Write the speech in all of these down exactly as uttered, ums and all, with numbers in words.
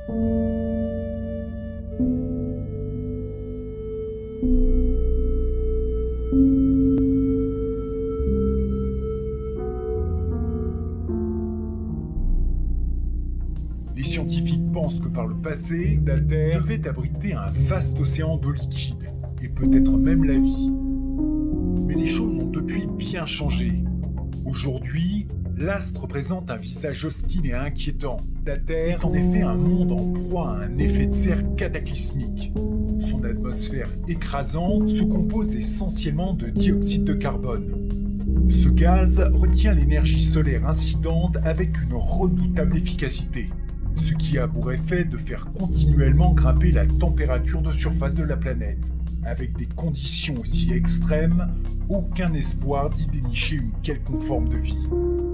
Les scientifiques pensent que par le passé, la Terre devait abriter un vaste océan d'eau liquide, et peut-être même la vie. Mais les choses ont depuis bien changé. Aujourd'hui, l'astre présente un visage hostile et inquiétant. La Terre est en effet un monde en proie à un effet de serre cataclysmique. Son atmosphère écrasante se compose essentiellement de dioxyde de carbone. Ce gaz retient l'énergie solaire incidente avec une redoutable efficacité, ce qui a pour effet de faire continuellement grimper la température de surface de la planète. Avec des conditions aussi extrêmes, aucun espoir d'y dénicher une quelconque forme de vie.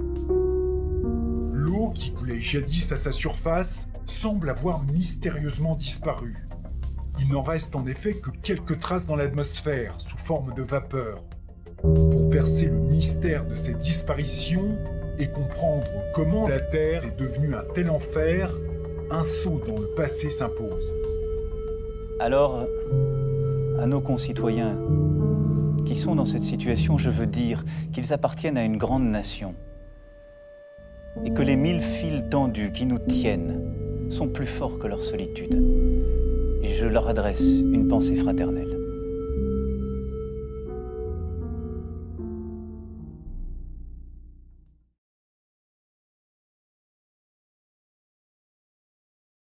L'eau qui coulait jadis à sa surface semble avoir mystérieusement disparu. Il n'en reste en effet que quelques traces dans l'atmosphère, sous forme de vapeur. Pour percer le mystère de cette disparition et comprendre comment la Terre est devenue un tel enfer, un saut dans le passé s'impose. Alors, à nos concitoyens qui sont dans cette situation, je veux dire qu'ils appartiennent à une grande nation et que les mille fils tendus qui nous tiennent sont plus forts que leur solitude. Et je leur adresse une pensée fraternelle.